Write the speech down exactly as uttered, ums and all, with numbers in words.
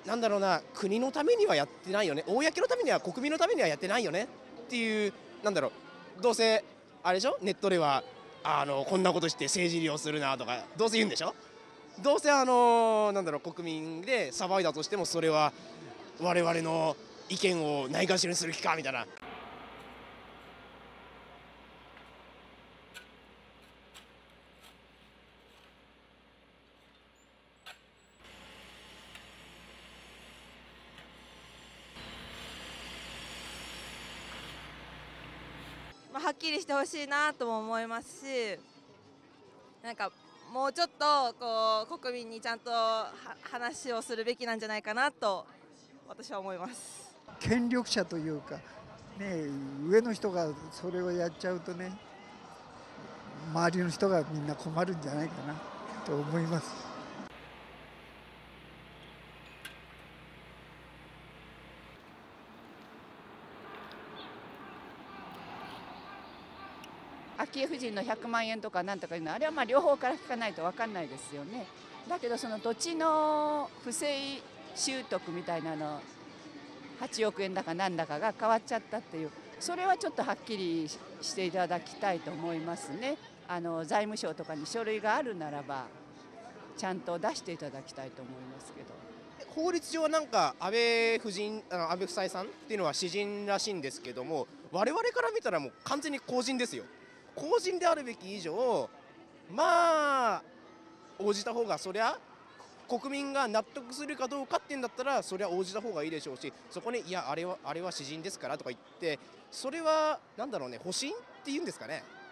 なんだろうな、国のためにはやってないよね、公のためには、国民のためにはやってないよねっていう、なんだろう、どうせ、あれでしょ、ネットでは、あのこんなことして政治利用するなとか、どうせ言うんでしょ、どうせ、あのなんだろう、国民で騒いだとしても、それは我々の意見をないがしろにする気かみたいな。 まあ、はっきりしてほしいなとも思いますし、なんかもうちょっとこう国民にちゃんと話をするべきなんじゃないかなと私は思います。 権力者というか、ね、上の人がそれをやっちゃうとね、周りの人がみんな困るんじゃないかなと思います。 昭恵夫人のひゃくまんえんとかなんとかいうのは、あれはまあ両方から聞かないと分かんないですよね。だけどその土地の不正習得みたいなのはちおくえんだかなんだかが変わっちゃったっていう、それはちょっとはっきりしていただきたいと思いますね。あの財務省とかに書類があるならばちゃんと出していただきたいと思いますけど。 法律上はなんか安倍夫人、あの安倍夫妻さんっていうのは私人らしいんですけども、我々から見たらもう完全に公人ですよ。公人であるべき以上、まあ応じた方が、そりゃ国民が納得するかどうかっていうんだったら、それは応じた方がいいでしょうし、そこにいやあれはあれは私人ですからとか言って、それはなんだろうね、保身っていうんですかね。